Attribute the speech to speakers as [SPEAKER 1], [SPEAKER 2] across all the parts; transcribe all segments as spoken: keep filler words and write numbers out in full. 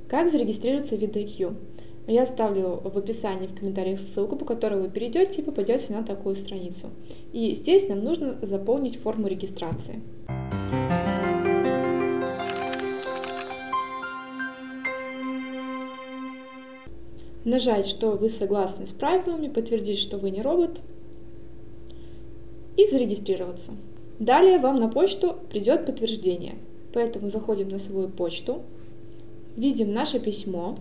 [SPEAKER 1] Как зарегистрироваться в VidIQ? Я оставлю в описании, в комментариях ссылку, по которой вы перейдете и попадете на такую страницу. И здесь нам нужно заполнить форму регистрации. Нажать, что вы согласны с правилами, подтвердить, что вы не робот, и зарегистрироваться. Далее вам на почту придет подтверждение, поэтому заходим на свою почту, видим наше письмо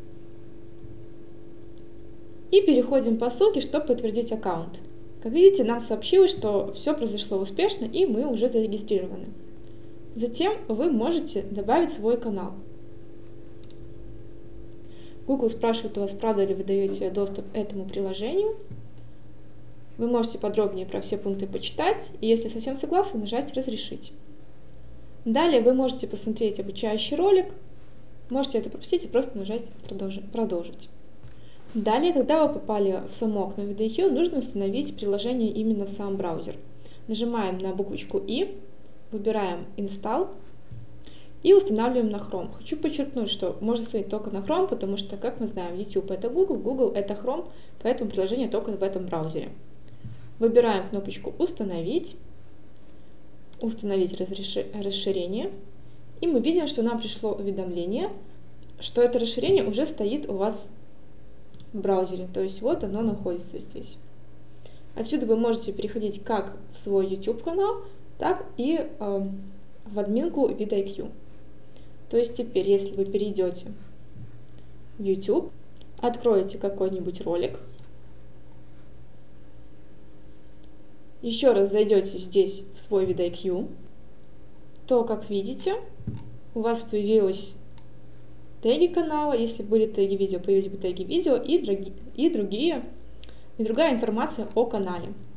[SPEAKER 1] и переходим по ссылке, чтобы подтвердить аккаунт. Как видите, нам сообщилось, что все произошло успешно и мы уже зарегистрированы. Затем вы можете добавить свой канал. Google спрашивает у вас, правда ли вы даете доступ к этому приложению. Вы можете подробнее про все пункты почитать, и если совсем согласны, нажать «Разрешить». Далее вы можете посмотреть обучающий ролик, можете это пропустить и просто нажать «Продолжить». Далее, когда вы попали в само окно VidIQ, нужно установить приложение именно в сам браузер. Нажимаем на буквочку «И», выбираем «Install» и устанавливаем на Chrome. Хочу подчеркнуть, что можно установить только на Chrome, потому что, как мы знаем, YouTube это Google, Google это Chrome, поэтому приложение только в этом браузере. Выбираем кнопочку «Установить», «Установить расширение», и мы видим, что нам пришло уведомление, что это расширение уже стоит у вас в браузере, то есть вот оно находится здесь. Отсюда вы можете переходить как в свой YouTube канал, так и э, в админку VidIQ. То есть теперь, если вы перейдете в YouTube, откроете какой-нибудь ролик, еще раз зайдете здесь в свой VidIQ, то, как видите, у вас появилось теги канала, если были теги видео, появились бы теги видео и, други, и, другие, и другая информация о канале.